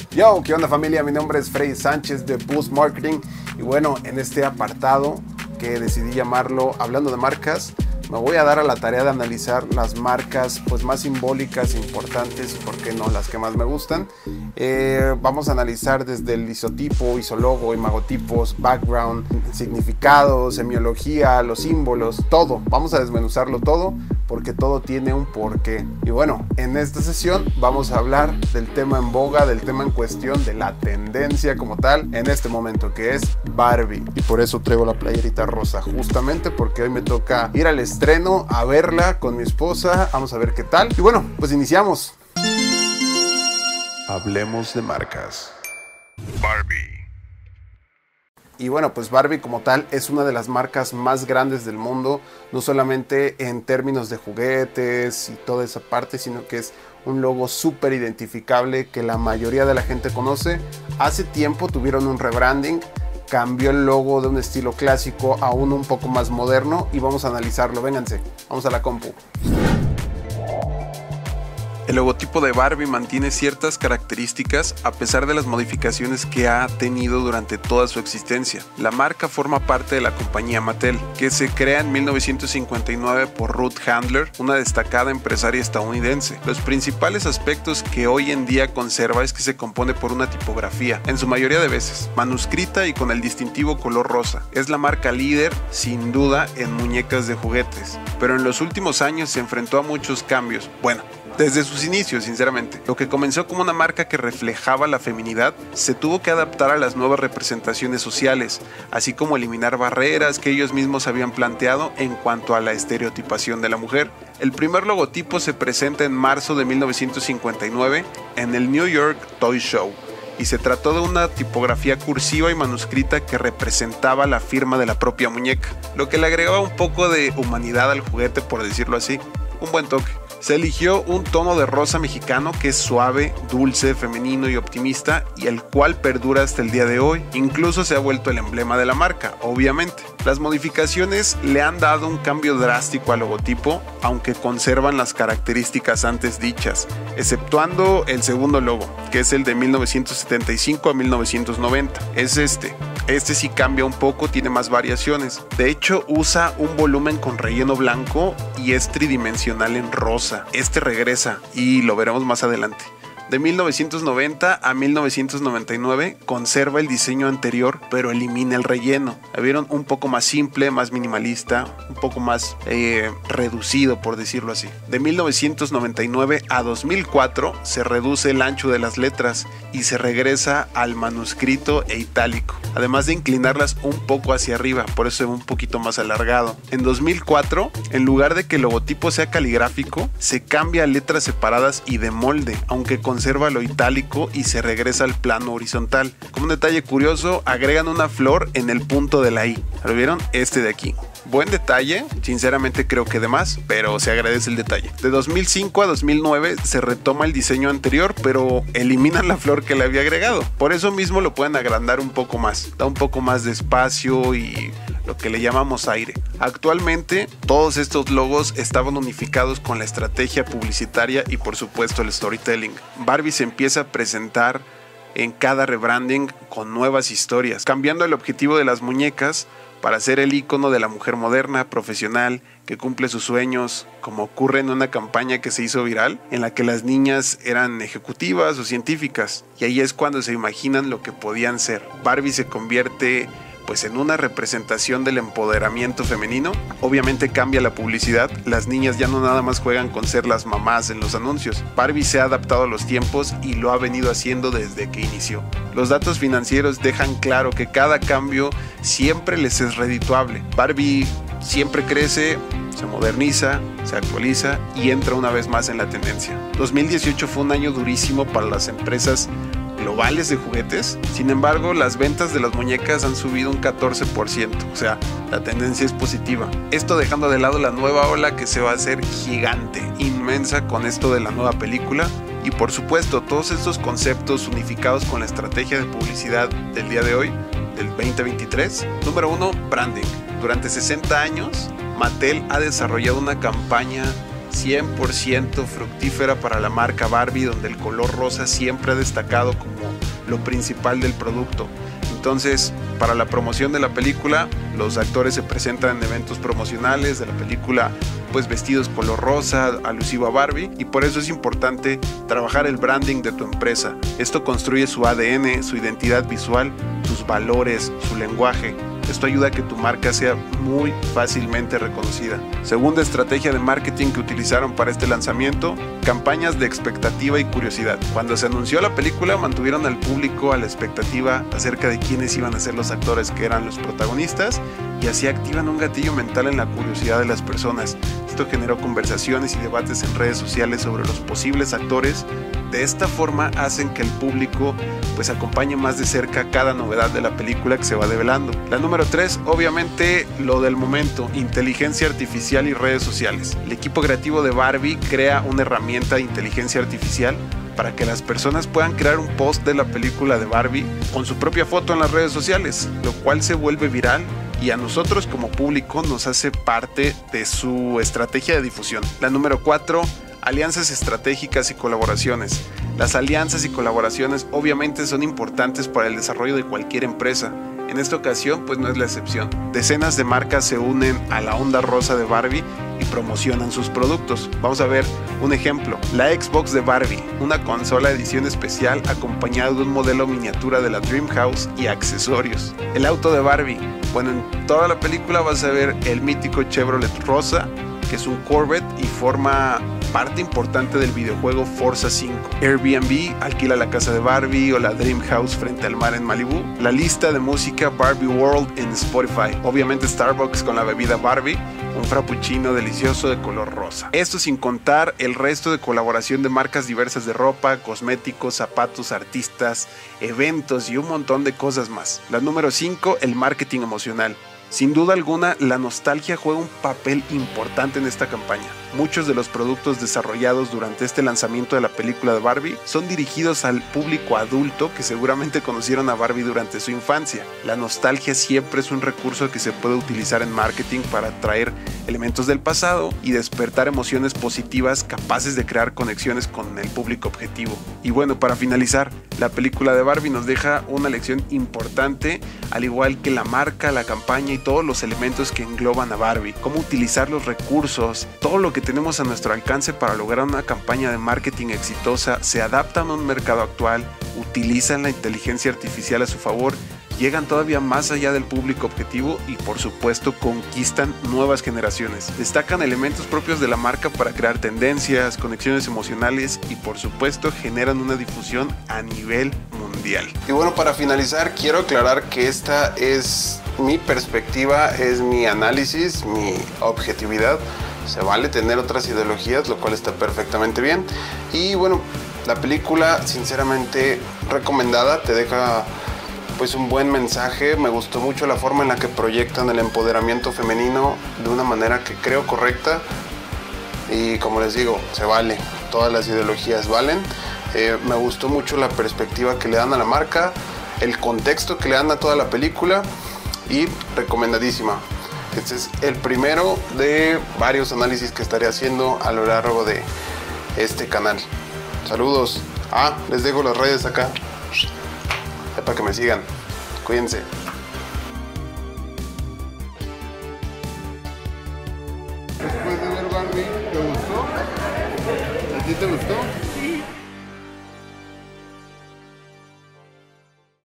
Yo, ¿qué onda familia? Mi nombre es Freddy Sánchez de Boost Marketing y bueno, en este apartado que decidí llamarlo Hablando de Marcas, me voy a dar a la tarea de analizar las marcas pues más simbólicas, importantes y por qué no las que más me gustan. Vamos a analizar desde el isotipo, isologo, imagotipos, background, significados, semiología, los símbolos, todo. Vamos a desmenuzarlo todo porque todo tiene un porqué. Y bueno, en esta sesión vamos a hablar del tema en boga, del tema en cuestión, de la tendencia como tal en este momento, que es Barbie. Y por eso traigo la playerita rosa, justamente porque hoy me toca ir al estreno a verla con mi esposa. Vamos a ver qué tal. Y bueno, pues iniciamos. Hablemos de marcas. Barbie. Y bueno, pues Barbie como tal es una de las marcas más grandes del mundo, no solamente en términos de juguetes y toda esa parte, sino que es un logo súper identificable que la mayoría de la gente conoce. Hace tiempo tuvieron un rebranding, cambió el logo de un estilo clásico a uno un poco más moderno y vamos a analizarlo. Vénganse, vamos a la compu. El logotipo de Barbie mantiene ciertas características a pesar de las modificaciones que ha tenido durante toda su existencia. La marca forma parte de la compañía Mattel, que se crea en 1959 por Ruth Handler, una destacada empresaria estadounidense. Los principales aspectos que hoy en día conserva es que se compone por una tipografía, en su mayoría de veces, manuscrita y con el distintivo color rosa. Es la marca líder, sin duda, en muñecas de juguetes, pero en los últimos años se enfrentó a muchos cambios. Bueno, desde sus inicios, sinceramente. Lo que comenzó como una marca que reflejaba la feminidad, se tuvo que adaptar a las nuevas representaciones sociales, así como eliminar barreras que ellos mismos habían planteado en cuanto a la estereotipación de la mujer. El primer logotipo se presenta en marzo de 1959 en el New York Toy Show, y se trató de una tipografía cursiva y manuscrita que representaba la firma de la propia muñeca, lo que le agregaba un poco de humanidad al juguete, por decirlo así. Un buen toque. Se eligió un tono de rosa mexicano que es suave, dulce, femenino y optimista, y el cual perdura hasta el día de hoy. Incluso se ha vuelto el emblema de la marca, obviamente. Las modificaciones le han dado un cambio drástico al logotipo, aunque conservan las características antes dichas, exceptuando el segundo logo, que es el de 1975 a 1990. Es este sí cambia un poco, tiene más variaciones. De hecho, usa un volumen con relleno blanco y es tridimensional en rosa. Este regresa y lo veremos más adelante. De 1990 a 1999 conserva el diseño anterior, pero elimina el relleno. La vieron un poco más simple, más minimalista, un poco más reducido, por decirlo así. De 1999 a 2004 se reduce el ancho de las letras y se regresa al manuscrito e itálico, además de inclinarlas un poco hacia arriba, por eso se ve un poquito más alargado. En 2004, en lugar de que el logotipo sea caligráfico, se cambia a letras separadas y de molde, aunque conserva lo itálico y se regresa al plano horizontal. Como un detalle curioso, agregan una flor en el punto de la I. ¿Lo vieron? Este de aquí. Buen detalle, sinceramente creo que de más, pero se agradece el detalle. De 2005 a 2009 se retoma el diseño anterior, pero eliminan la flor que le había agregado. Por eso mismo lo pueden agrandar un poco más, da un poco más de espacio y lo que le llamamos aire. Actualmente todos estos logos estaban unificados con la estrategia publicitaria y por supuesto el storytelling. Barbie se empieza a presentar en cada rebranding con nuevas historias, cambiando el objetivo de las muñecas para ser el icono de la mujer moderna, profesional, que cumple sus sueños, como ocurre en una campaña que se hizo viral, en la que las niñas eran ejecutivas o científicas, y ahí es cuando se imaginan lo que podían ser. Barbie se convierte pues en una representación del empoderamiento femenino. Obviamente cambia la publicidad, las niñas ya no nada más juegan con ser las mamás en los anuncios. Barbie se ha adaptado a los tiempos y lo ha venido haciendo desde que inició. Los datos financieros dejan claro que cada cambio siempre les es redituable. Barbie siempre crece, se moderniza, se actualiza y entra una vez más en la tendencia. 2018 fue un año durísimo para las empresas globales de juguetes. Sin embargo, las ventas de las muñecas han subido un 14%, o sea, la tendencia es positiva. Esto dejando de lado la nueva ola que se va a hacer gigante, inmensa con esto de la nueva película. Y por supuesto, todos estos conceptos unificados con la estrategia de publicidad del día de hoy, del 2023. Número 1, branding. Durante 60 años, Mattel ha desarrollado una campaña 100% fructífera para la marca Barbie, donde el color rosa siempre ha destacado como lo principal del producto. Entonces, para la promoción de la película, los actores se presentan en eventos promocionales de la película pues vestidos color rosa, alusivo a Barbie, y por eso es importante trabajar el branding de tu empresa. Esto construye su ADN, su identidad visual, sus valores, su lenguaje. Esto ayuda a que tu marca sea muy fácilmente reconocida. Segunda estrategia de marketing que utilizaron para este lanzamiento: campañas de expectativa y curiosidad. Cuando se anunció la película, mantuvieron al público a la expectativa acerca de quiénes iban a ser los actores que eran los protagonistas, y así activan un gatillo mental en la curiosidad de las personas. Esto generó conversaciones y debates en redes sociales sobre los posibles actores. De esta forma hacen que el público pues acompañe más de cerca cada novedad de la película que se va develando. La número 3, obviamente lo del momento: inteligencia artificial y redes sociales. El equipo creativo de Barbie crea una herramienta de inteligencia artificial para que las personas puedan crear un post de la película de Barbie con su propia foto en las redes sociales, lo cual se vuelve viral y a nosotros como público nos hace parte de su estrategia de difusión. La número 4, alianzas estratégicas y colaboraciones. Las alianzas y colaboraciones obviamente son importantes para el desarrollo de cualquier empresa. En esta ocasión pues no es la excepción. Decenas de marcas se unen a la onda rosa de Barbie y promocionan sus productos. Vamos a ver un ejemplo: la Xbox de Barbie, una consola edición especial acompañada de un modelo miniatura de la Dreamhouse y accesorios. El auto de Barbie, bueno, en toda la película vas a ver el mítico Chevrolet rosa, que es un Corvette y forma parte importante del videojuego Forza 5. Airbnb alquila la casa de Barbie, o la Dreamhouse frente al mar en Malibu. La lista de música Barbie World en Spotify. Obviamente Starbucks con la bebida Barbie, un frappuccino delicioso de color rosa. Esto sin contar el resto de colaboración de marcas diversas de ropa, cosméticos, zapatos, artistas, eventos y un montón de cosas más. La número 5, el marketing emocional. Sin duda alguna, la nostalgia juega un papel importante en esta campaña. Muchos de los productos desarrollados durante este lanzamiento de la película de Barbie son dirigidos al público adulto que seguramente conocieron a Barbie durante su infancia. La nostalgia siempre es un recurso que se puede utilizar en marketing para atraer elementos del pasado y despertar emociones positivas capaces de crear conexiones con el público objetivo. Y bueno, para finalizar, la película de Barbie nos deja una lección importante, al igual que la marca, la campaña y todos los elementos que engloban a Barbie. Cómo utilizar los recursos, todo lo que tenemos a nuestro alcance para lograr una campaña de marketing exitosa. Se adaptan a un mercado actual, utilizan la inteligencia artificial a su favor, llegan todavía más allá del público objetivo y por supuesto conquistan nuevas generaciones. Destacan elementos propios de la marca para crear tendencias, conexiones emocionales y por supuesto generan una difusión a nivel mundial. Y bueno, para finalizar quiero aclarar que esta es mi perspectiva, es mi análisis, mi objetividad. Se vale tener otras ideologías, lo cual está perfectamente bien. Y bueno, la película sinceramente recomendada, te deja pues un buen mensaje. Me gustó mucho la forma en la que proyectan el empoderamiento femenino de una manera que creo correcta. Y como les digo, se vale, todas las ideologías valen. Me gustó mucho la perspectiva que le dan a la marca, el contexto que le dan a toda la película y recomendadísima. Este es el primero de varios análisis que estaré haciendo a lo largo de este canal. Saludos. Les dejo las redes acá para que me sigan. Cuídense. Después de ver Barbie, ¿te gustó? ¿A ti te gustó? Sí.